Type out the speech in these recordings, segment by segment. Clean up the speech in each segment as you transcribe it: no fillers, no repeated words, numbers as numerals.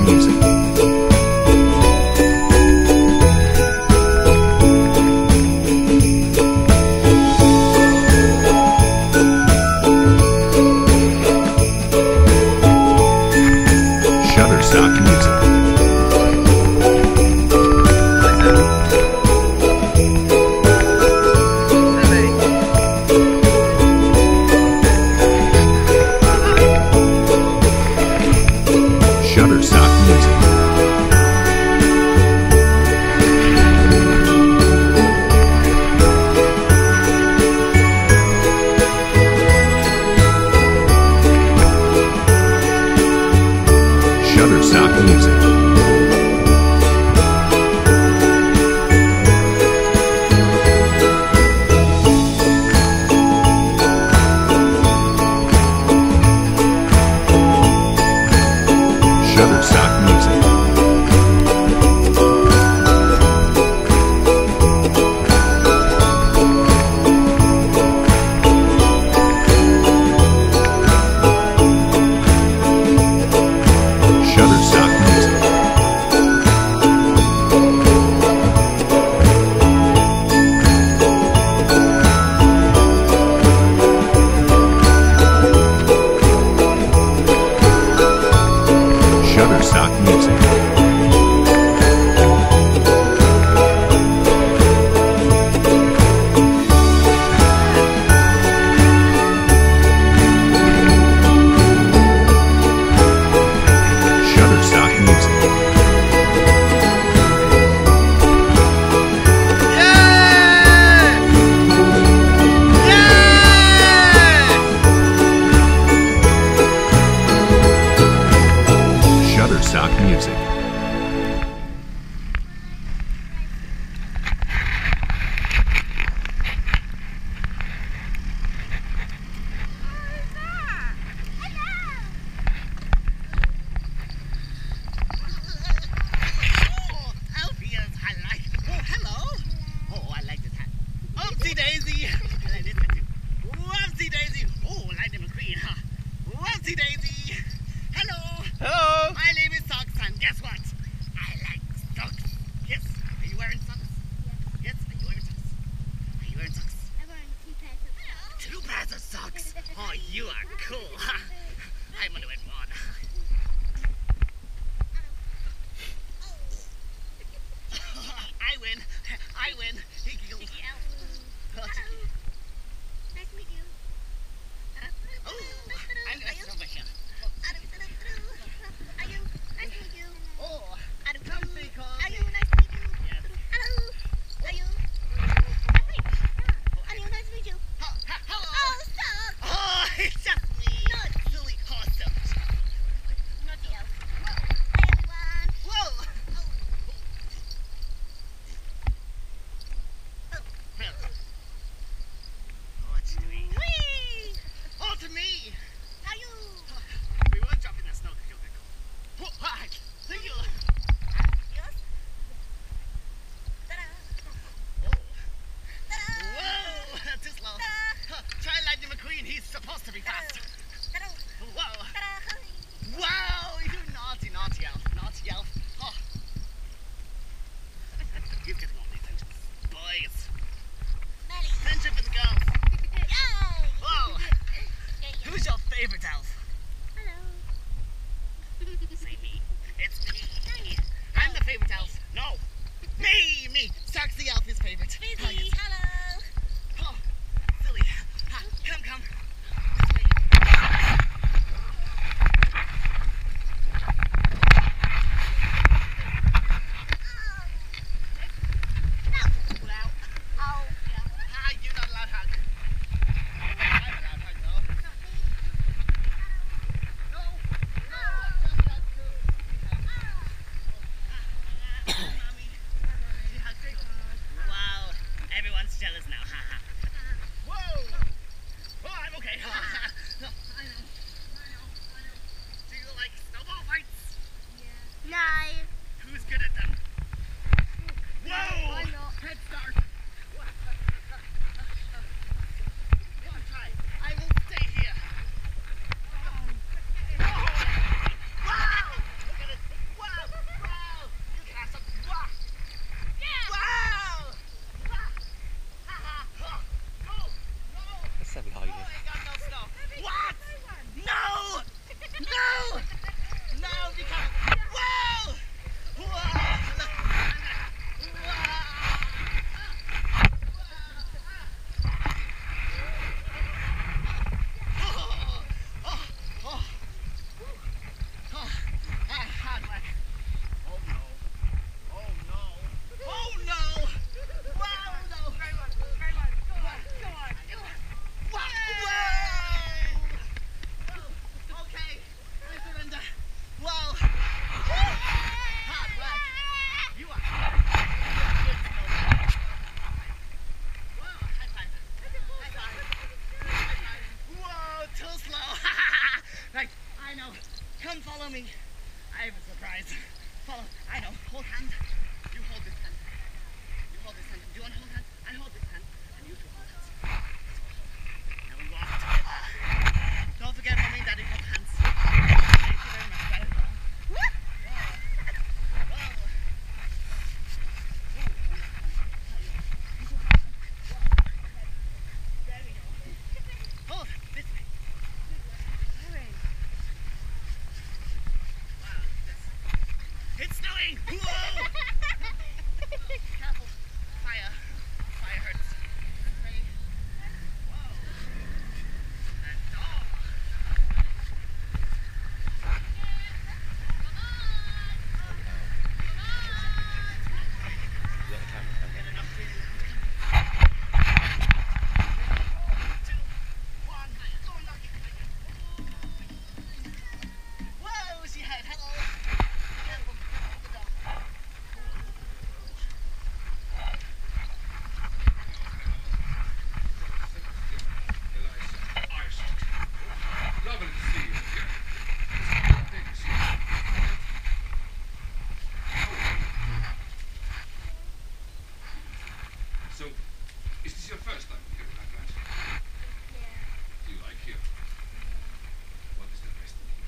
music. Shutterstock music. Shutterstock music. Shutterstock music. Shutterstock music. Shutterstock music. Shutterstock music. Shutterstock music. Shutterstock music. Daisy! I like this one too. Whoopsie daisy! Oh, I like the McQueen, huh? Whoopsie daisy! Hello! Hello! My name is Socks, and guess what? Follow me. I have a surprise. Follow. I know. Hold hands. You hold this hand. You hold this hand. Do you want to hold hands? I hold this hand. And you two hold hands. Now we walk together. Don't forget, mommy and daddy hold hands. Thank you very much. Better go. Woo! Whoa. Whoa. There we go. Hold. This way. It's snowing! Whoa! Careful. Fire. Fire hurts. Ready? Whoa. And dog. Get enough breathing. 2, 1. Go and knock it. Whoa, she had. Hello. Careful. The dog. Lovely to see you again. Take a seat. So, is this your first time here in Lapland? Do you like here? What is the best thing here?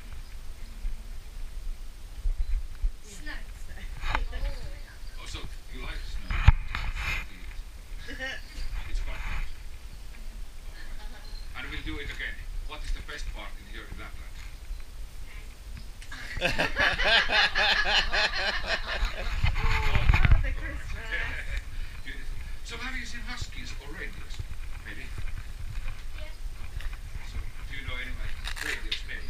Snow. Oh, so you like snow? It's quite nice. And we'll do it again. What is the best part in here in Lapland? Oh, the Christmas. Beautiful. So have you seen huskies or reindeers? Maybe? So do you know any of my reindeers maybe?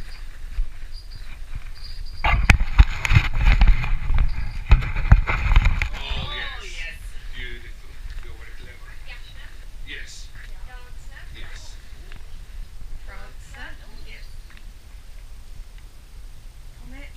Oh yes. Beautiful. You're very clever. Yes. Yes. Prancer. Comet.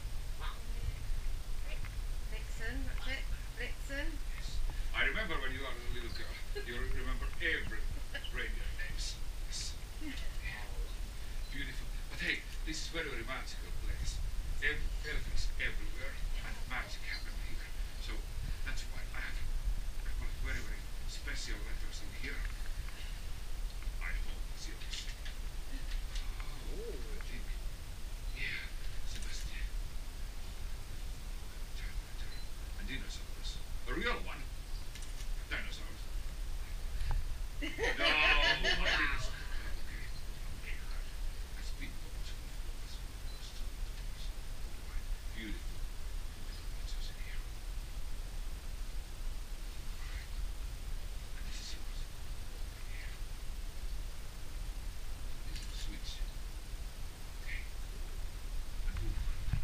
Vixen. That's it. Blitzen. Yes. I remember when you were a little girl, you remember every reindeer names. Yes. Beautiful. But hey, this is very, very magical place. Elephants everywhere and magic happening here. So that's why I have a couple of very, very special letters in here. I hope it's yours. Oh, I think. Yeah, Sebastian. Turn. And dinosaurs. A real one. Dinosaurs. No, what dinosaurs? Okay. And speedboats, of course. Beautiful. Pictures in here. Alright. And this is yours. Here. This is the switch. Okay. And book.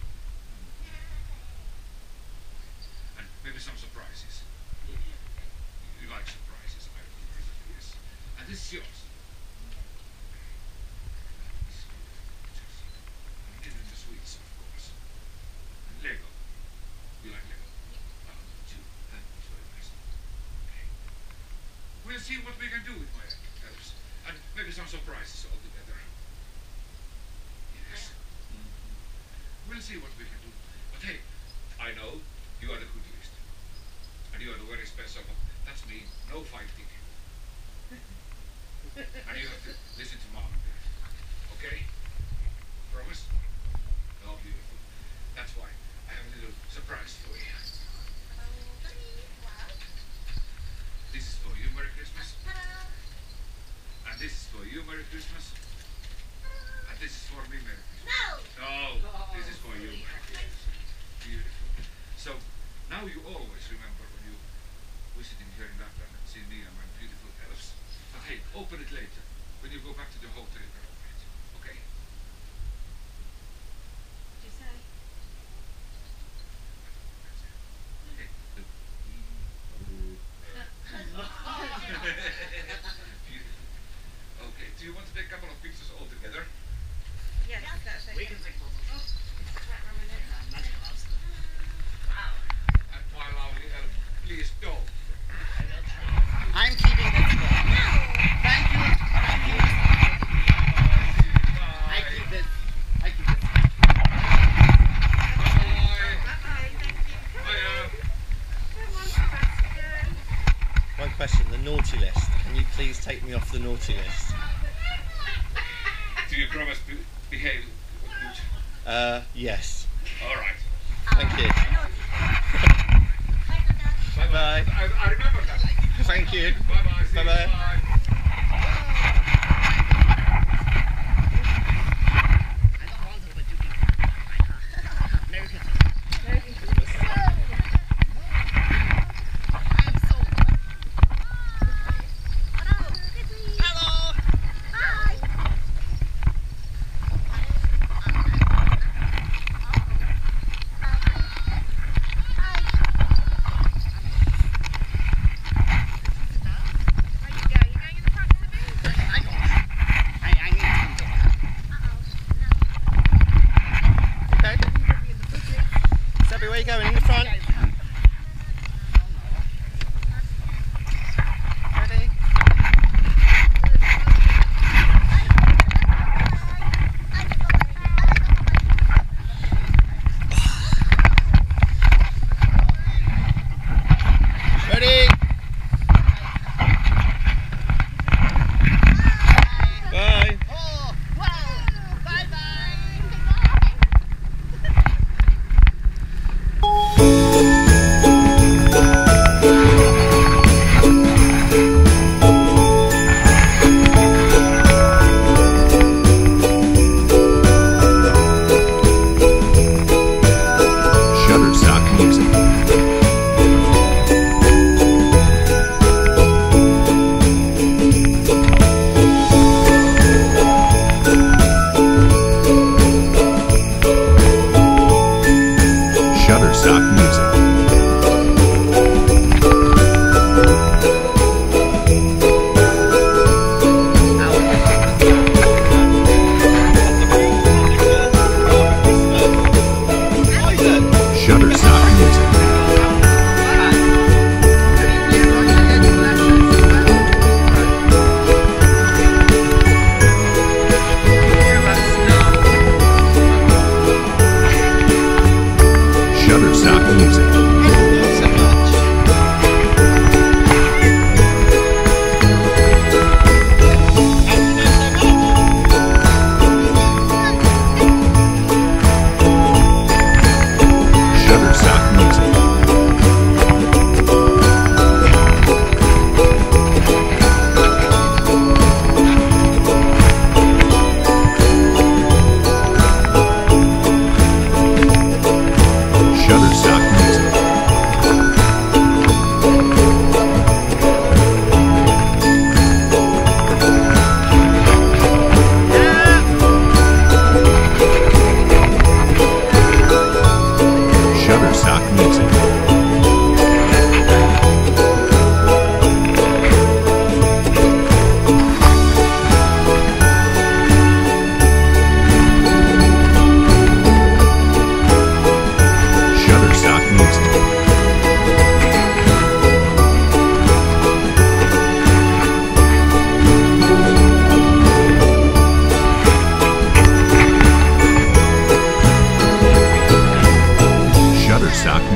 And maybe some surprises. You like surprises, I remember. Yes. And this is yours. This is beautiful. Just. And then the sweets, of course. And Lego. You like Lego? Oh, too. That was very nice. Okay. We'll see what we can do with my elves. And maybe some surprises all together. Yes. We'll see what we can do. But hey, I know you are the good list. And you are the very special, but that's me. No fighting. And you have to listen to mom and dad. Okay? Promise? Oh, beautiful. That's why I have a little surprise for you. This is for you, Merry Christmas. And this is for you, Merry Christmas. And this is for me, Merry Christmas. No! This is for you, Merry Christmas. Beautiful. So, now you always remember when you visiting here in Lapland and see me and my beautiful elves. But hey, open it later when you go back to the hotel in Lapland. Okay? What'd you say? Hey, beautiful. Okay, do you want to take a couple of pictures all together? Yes, that's okay. We can take photos. Right, rub it in. Magic gloves. And while please take me off the naughty list? Do you promise to behave good? Yes. All right. Thank you. Bye-bye. Bye. I remember that. Thank you. Bye-bye. See you. Bye-bye. Bye. I don't want to, but you can. Merry Christmas. Merry Christmas. I am so. Hello. Where you go? You going in the front of the booth? I know. I need to come Okay. Sabby, where are you going? In the front? Ready? Ready? Bye. Oh, wow. Bye-bye. Shutterstock Music. Shutterstock Music. Shutterstock Music. Shutterstock Music. Shutterstock Music. Shutterstock Music. Shutterstock Music. Shutterstock Music. Shutterstock